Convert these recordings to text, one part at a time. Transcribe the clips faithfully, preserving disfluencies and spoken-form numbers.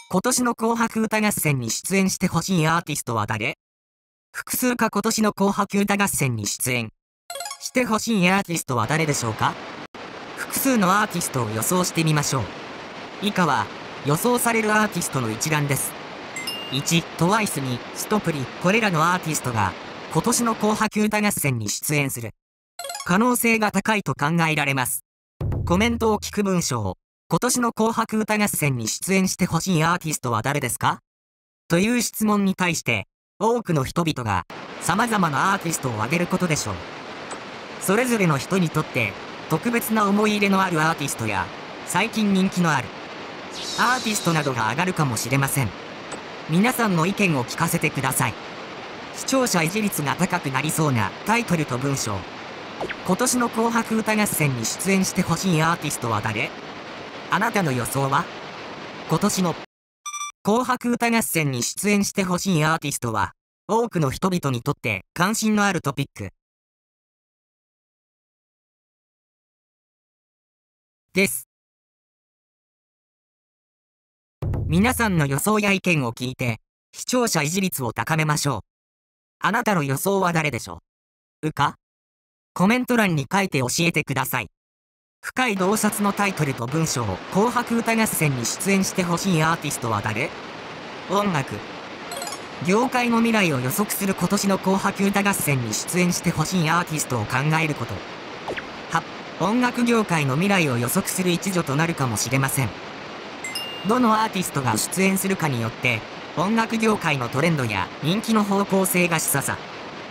今年の紅白歌合戦に出演してほしいアーティストは誰？複数か今年の紅白歌合戦に出演してほしいアーティストは誰でしょうか？複数のアーティストを予想してみましょう。以下は予想されるアーティストの一覧です。いち、トワイス に、ストプリ、これらのアーティストが今年の紅白歌合戦に出演する可能性が高いと考えられます。コメントを聞く文章。今年の紅白歌合戦に出演してほしいアーティストは誰ですか？という質問に対して多くの人々が様々なアーティストを挙げることでしょう。それぞれの人にとって特別な思い入れのあるアーティストや最近人気のあるアーティストなどが挙がるかもしれません。皆さんの意見を聞かせてください。視聴者維持率が高くなりそうなタイトルと文章。今年の紅白歌合戦に出演してほしいアーティストは誰？あなたの予想は？今年の紅白歌合戦に出演してほしいアーティストは多くの人々にとって関心のあるトピックです。皆さんの予想や意見を聞いて視聴者維持率を高めましょう。あなたの予想は誰でしょうか？コメント欄に書いて教えてください。深い洞察のタイトルと文章。紅白歌合戦に出演してほしいアーティストは誰？音楽業界の未来を予測する今年の紅白歌合戦に出演してほしいアーティストを考えること。は、音楽業界の未来を予測する一助となるかもしれません。どのアーティストが出演するかによって音楽業界のトレンドや人気の方向性が示唆さ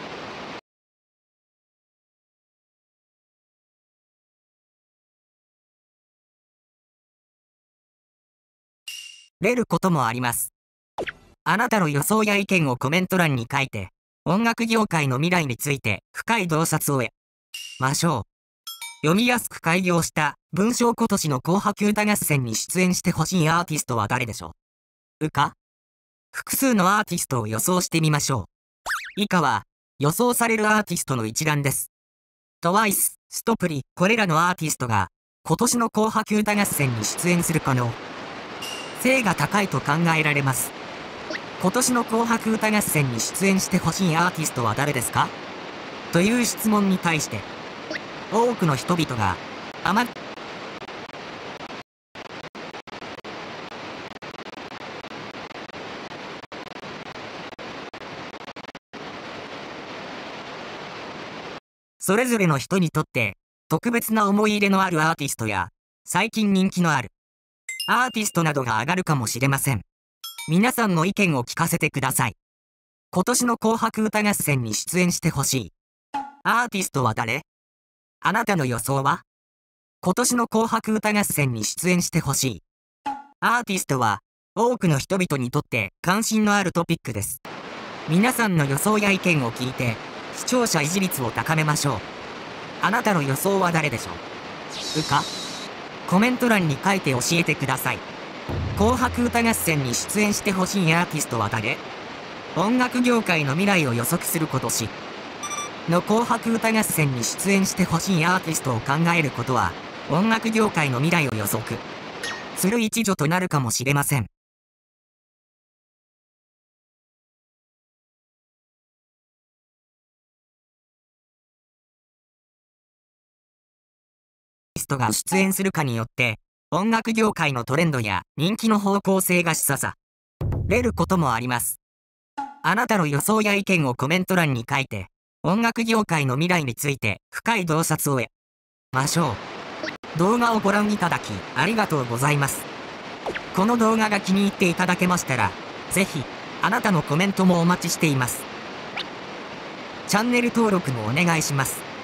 れることもあります。あなたの予想や意見をコメント欄に書いて音楽業界の未来について深い洞察を得ましょう。読みやすく改行した文章。今年の紅白歌合戦に出演してほしいアーティストは誰でしょうか？複数のアーティストを予想してみましょう。以下は予想されるアーティストの一覧です。トワイス、ストプリ、これらのアーティストが今年の紅白歌合戦に出演する可能性が高いと考えられます。今年の紅白歌合戦に出演してほしいアーティストは誰ですか？という質問に対して多くの人々があまそれぞれの人にとって特別な思い入れのあるアーティストや最近人気のあるアーティストなどが挙がるかもしれません。皆さんの意見を聞かせてください。今年の紅白歌合戦に出演してほしいアーティストは誰？あなたの予想は？今年の紅白歌合戦に出演してほしいアーティストは多くの人々にとって関心のあるトピックです。皆さんの予想や意見を聞いて視聴者維持率を高めましょう。あなたの予想は誰でしょうか？コメント欄に書いて教えてください。紅白歌合戦に出演してほしいアーティストは誰？音楽業界の未来を予測する今年の紅白歌合戦に出演してほしいアーティストを考えることは音楽業界の未来を予測する一助となるかもしれません。アーティストが出演するかによって音楽業界のトレンドや人気の方向性が示唆されることもあります。あなたの予想や意見をコメント欄に書いて音楽業界の未来について深い洞察を得ましょう。動画をご覧いただきありがとうございます。この動画が気に入っていただけましたらぜひあなたのコメントもお待ちしています。チャンネル登録もお願いします。